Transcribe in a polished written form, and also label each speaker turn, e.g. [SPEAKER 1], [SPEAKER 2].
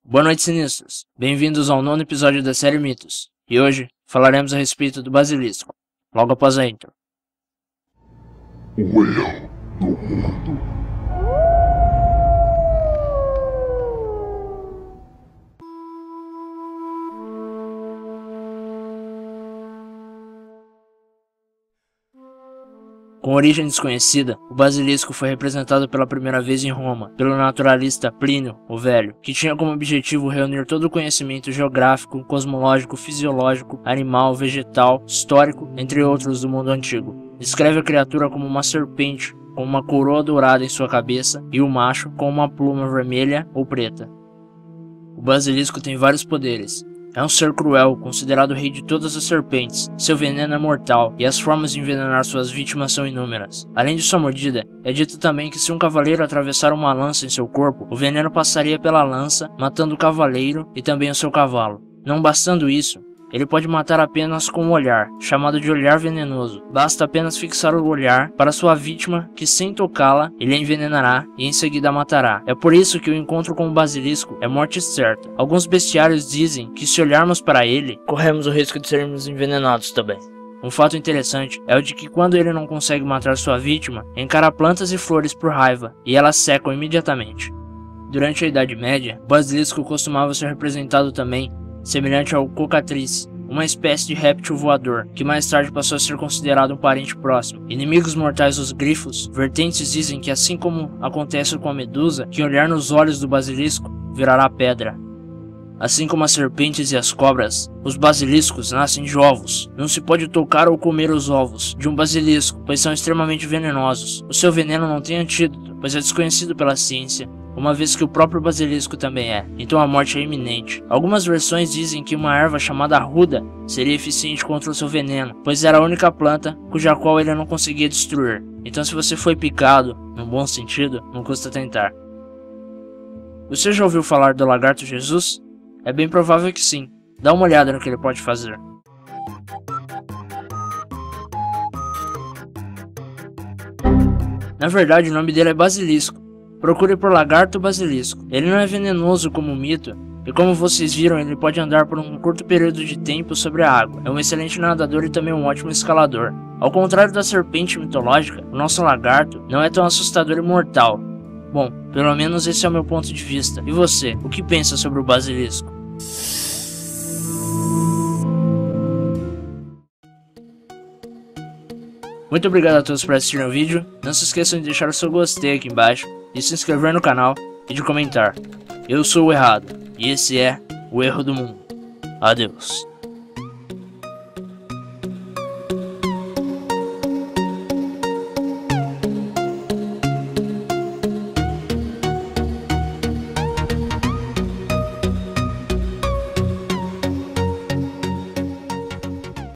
[SPEAKER 1] Boa noite, sinistros. Bem-vindos ao 9º episódio da série Mitos. E hoje falaremos a respeito do basilisco, logo após a intro.
[SPEAKER 2] O erro do mundo.
[SPEAKER 1] Com origem desconhecida, o basilisco foi representado pela primeira vez em Roma, pelo naturalista Plínio o Velho, que tinha como objetivo reunir todo o conhecimento geográfico, cosmológico, fisiológico, animal, vegetal, histórico, entre outros do mundo antigo. Descreve a criatura como uma serpente, com uma coroa dourada em sua cabeça, e o macho com uma pluma vermelha ou preta. O basilisco tem vários poderes. É um ser cruel, considerado o rei de todas as serpentes. Seu veneno é mortal, e as formas de envenenar suas vítimas são inúmeras. Além de sua mordida, é dito também que se um cavaleiro atravessar uma lança em seu corpo, o veneno passaria pela lança, matando o cavaleiro e também o seu cavalo. Não bastando isso, ele pode matar apenas com um olhar, chamado de olhar venenoso. Basta apenas fixar o olhar para sua vítima, que sem tocá-la, ele a envenenará e em seguida a matará. É por isso que o encontro com o basilisco é morte certa. Alguns bestiários dizem que se olharmos para ele, corremos o risco de sermos envenenados também. Um fato interessante é o de que quando ele não consegue matar sua vítima, encara plantas e flores por raiva, e elas secam imediatamente. Durante a Idade Média, o basilisco costumava ser representado também semelhante ao cocatriz, uma espécie de réptil voador, que mais tarde passou a ser considerado um parente próximo. Inimigos mortais dos grifos, vertentes dizem que assim como acontece com a medusa, que olhar nos olhos do basilisco virará pedra. Assim como as serpentes e as cobras, os basiliscos nascem de ovos. Não se pode tocar ou comer os ovos de um basilisco, pois são extremamente venenosos. O seu veneno não tem antídoto, pois é desconhecido pela ciência, uma vez que o próprio basilisco também é, então a morte é iminente. Algumas versões dizem que uma erva chamada arruda seria eficiente contra o seu veneno, pois era a única planta cuja qual ele não conseguia destruir. Então se você foi picado, no bom sentido, não custa tentar. Você já ouviu falar do lagarto Jesus? É bem provável que sim. Dá uma olhada no que ele pode fazer. Na verdade, o nome dele é basilisco. Procure por lagarto basilisco. Ele não é venenoso como o mito, e como vocês viram, ele pode andar por um curto período de tempo sobre a água. É um excelente nadador e também um ótimo escalador. Ao contrário da serpente mitológica, o nosso lagarto não é tão assustador e mortal. Bom, pelo menos esse é o meu ponto de vista. E você, o que pensa sobre o basilisco? Muito obrigado a todos por assistirem o vídeo. Não se esqueçam de deixar o seu gostei aqui embaixo, de se inscrever no canal e de comentar. Eu sou o Errado, e esse é o Erro do Mundo. Adeus.